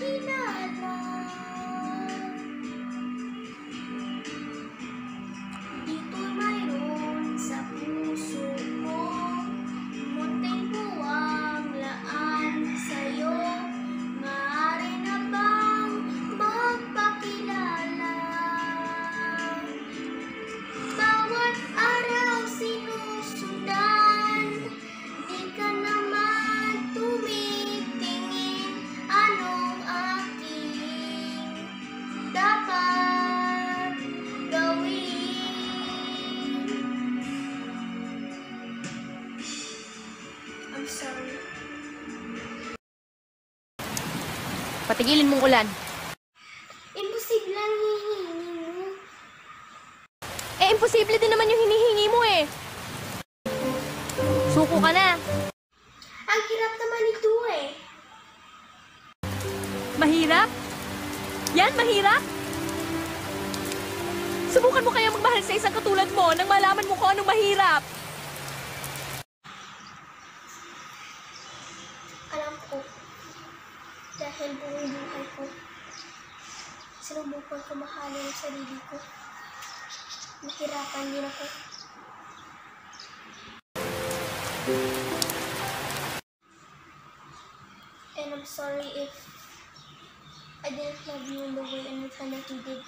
magpakilala. Dito'y mayroon sa puso ko, munting puwang laan sa'yo. Maaari na bang magpakilala? Bawat araw sinusundan, di ka naman tumitingin. Anong aking dapat gawin? I'm sorry. Patigilin mong ulan. Imposible ang hihingi mo. Imposible din naman yung hinihingi mo eh. Suko ka na. Ang hirap naman ito eh. Mahirap? Yan, mahirap? Subukan mo kaya magmahal sa isang katulad mo nang malaman mo kung anong mahirap. Alam ko, dahil buong buhay ko, sinubukan ko mahalin ang sarili ko. Nahirapan din ako. And I'm sorry if I didn't love you in the way and the time that you did.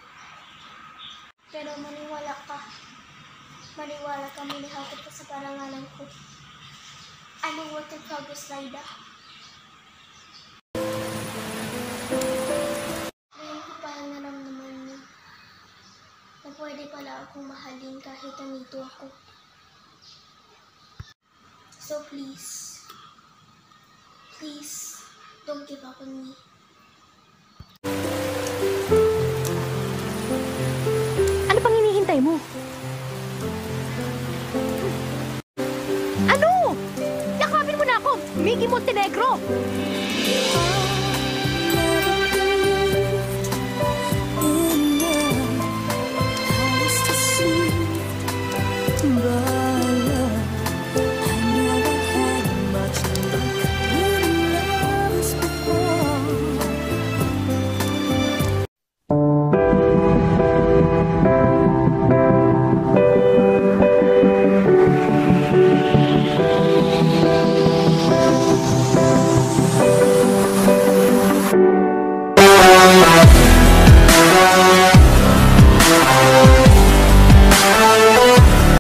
Pero maniwala ka. Maniwala ka, minahal kita sa parangalan ko. I'm a work in progress, Laida. Ngayon ko parang naramdaman mo na pwede pala akong mahalin kahit nandito ako. So please, don't give up on me. Ano pang hinihintay mo? Ano? Yakapin mo na ako, Mickey Montenegro!